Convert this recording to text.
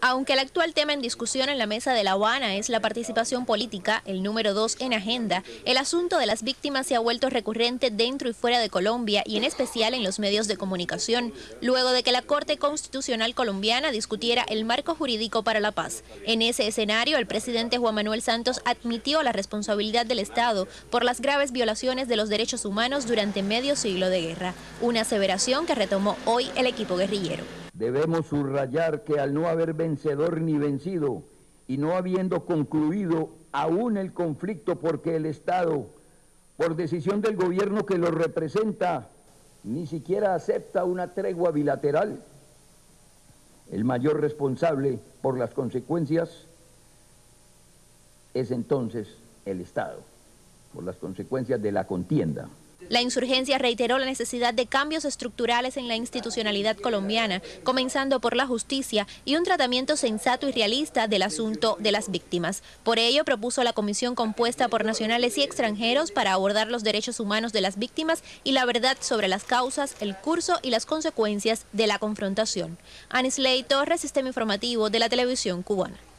Aunque el actual tema en discusión en la Mesa de La Habana es la participación política, el número 2 en agenda, el asunto de las víctimas se ha vuelto recurrente dentro y fuera de Colombia y en especial en los medios de comunicación, luego de que la Corte Constitucional colombiana discutiera el marco jurídico para la paz. En ese escenario, el presidente Juan Manuel Santos admitió la responsabilidad del Estado por las graves violaciones de los derechos humanos durante medio siglo de guerra, una aseveración que retomó hoy el equipo guerrillero. Debemos subrayar que al no haber vencedor ni vencido y no habiendo concluido aún el conflicto porque el Estado, por decisión del gobierno que lo representa, ni siquiera acepta una tregua bilateral, el mayor responsable por las consecuencias es entonces el Estado, por las consecuencias de la contienda. La insurgencia reiteró la necesidad de cambios estructurales en la institucionalidad colombiana, comenzando por la justicia y un tratamiento sensato y realista del asunto de las víctimas. Por ello, propuso la comisión compuesta por nacionales y extranjeros para abordar los derechos humanos de las víctimas y la verdad sobre las causas, el curso y las consecuencias de la confrontación. Anisley Torres, Sistema Informativo de la Televisión Cubana.